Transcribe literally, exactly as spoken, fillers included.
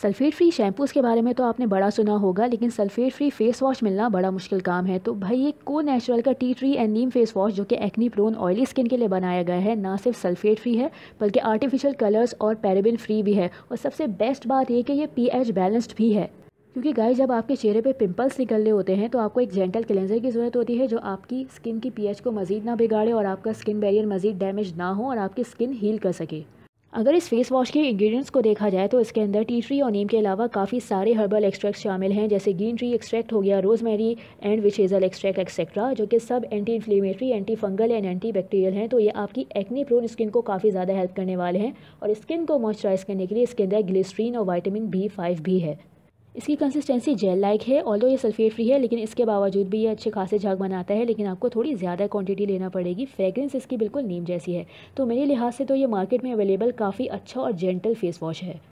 Sulphate free shampoos के बारे में तो आपने बड़ा सुना होगा, लेकिन सल्फ़ेट फ्री फेस वॉश मिलना बड़ा मुश्किल काम है। तो भाई ये को नेचुरल का tea tree and neem face wash जो कि एक्नी प्रोन ऑयली स्किन के लिए बनाया गया है, ना सिर्फ सल्फ़ेट फ्री है बल्कि आर्टिफिशियल कलर्स और पैराबेन फ्री भी है। और सबसे बेस्ट बात ये कि ये पीएच बैलेंस्ड भी है। क्योंकि गाइस जब आपके चेहरे पे पिंपल्स निकलने होते हैं तो आपको एक जेंटल क्लेंजर की ज़रूरत होती है जो आपकी स्किन की पीएच को मज़ीद ना बिगाड़े और आपका स्किन बैरियर मज़ीद डैमेज ना हो और आपकी स्किन हील कर सके। अगर इस फेस वॉश के इंग्रेडिएंट्स को देखा जाए तो इसके अंदर टी ट्री और नीम के अलावा काफ़ी सारे हर्बल एक्सट्रैक्ट शामिल हैं, जैसे ग्रीन ट्री एक्सट्रैक्ट हो गया, rosemary and witch hazel extract etcetera, जो कि सब anti inflammatory, anti fungal and anti bacterial हैं। तो ये आपकी एक्ने प्रोन स्किन को काफ़ी ज़्यादा हेल्प करने वाले हैं। और स्किन को मॉइस्चराइज करने के लिए इसके अंदर ग्लिसरीन और वाइटामिन बी फाइव भी है। इसकी कंसिस्टेंसी जेल लाइक है। ऑल्दो ये सल्फेट फ्री है लेकिन इसके बावजूद भी ये अच्छे खासे झाग बनाता है, लेकिन आपको थोड़ी ज़्यादा क्वांटिटी लेना पड़ेगी। फ्रेग्रेंस इसकी बिल्कुल नीम जैसी है। तो मेरे लिहाज से तो ये मार्केट में अवेलेबल काफ़ी अच्छा और जेंटल फेस वॉश है।